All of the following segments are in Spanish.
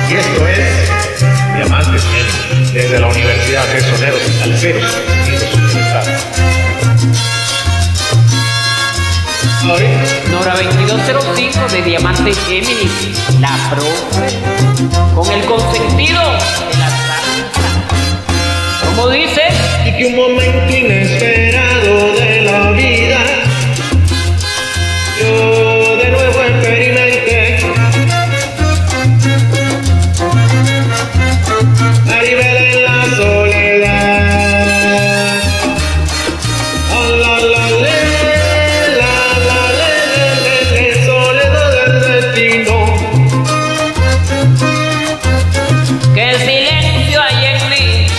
Y esto es Diamantes Géminis, desde la Universidad de Soneros y Salceros, Unidos Universitarios. Nora 2205 de Diamantes Géminis, la profe, con el consentido de la salsa. Como dice, Y que un momento inesperado de la vida, yo de nuevo experimenté. Maribel en la soledad. Oh, la, la, le, soledad del destino. que el silencio hay en mí,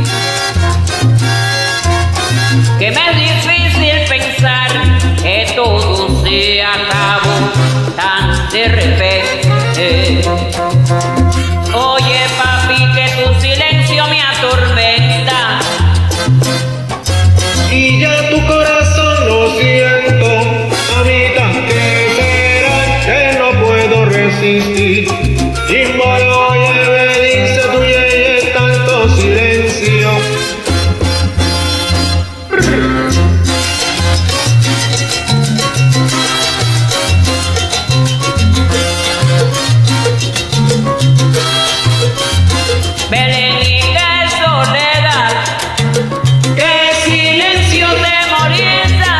que me es difícil pensar que todo se acabó tan de repente. Oye papi, que tu silencio me atormenta, Y ya tu corazón lo siento, mamita, que será que no puedo resistir. Y oye, me dice tu yeye tanto silencio. Belén y qué soledad, qué silencio, temoriza,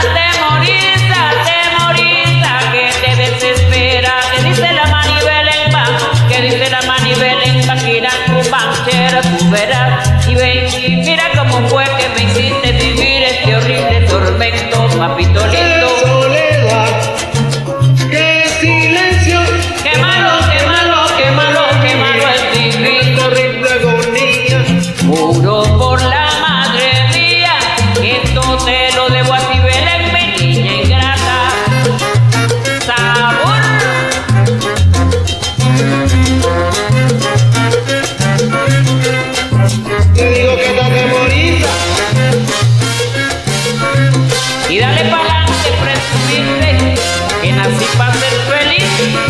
que te desespera, que dice la Maribel en Pan, que dice la Maribel en Pan, que irán tu panchera, tú verás, y ven y mira cómo fue que me hiciste vivir este horrible tormento, papito ¡Qué lindo. soledad! ¡Qué silencio! Qué malo, qué malo, qué malo, qué malo es vivir. ¡Qué horrible agonía! Juro por la madre mía que esto te lo debo a ti, Belén, mi niña ingrata. Sabor. Te digo que te atemoriza. Y dale pa'lante, presumirte que nací para ser feliz.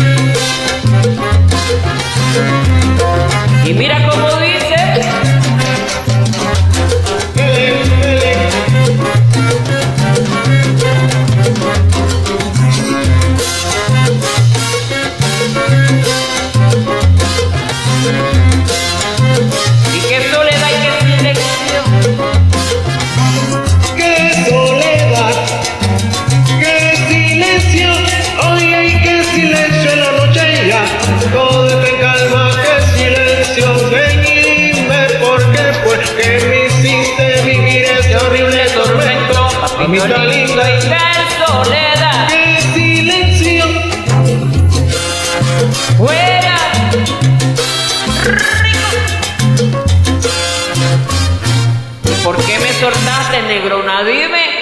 Y mira cómo dice, Belén, Belén. y qué soledad y qué silencio, ¡Qué soledad! ¡Qué silencio! Oye, y qué silencio en la noche ya. Todo está en calma, qué silencio. Ven y dime por qué fue que me hiciste vivir este horrible tormento. Mamita linda, y qué soledad. ¡qué silencio! Fuera. Rico. ¿Por qué me soltaste, negrona? Dime.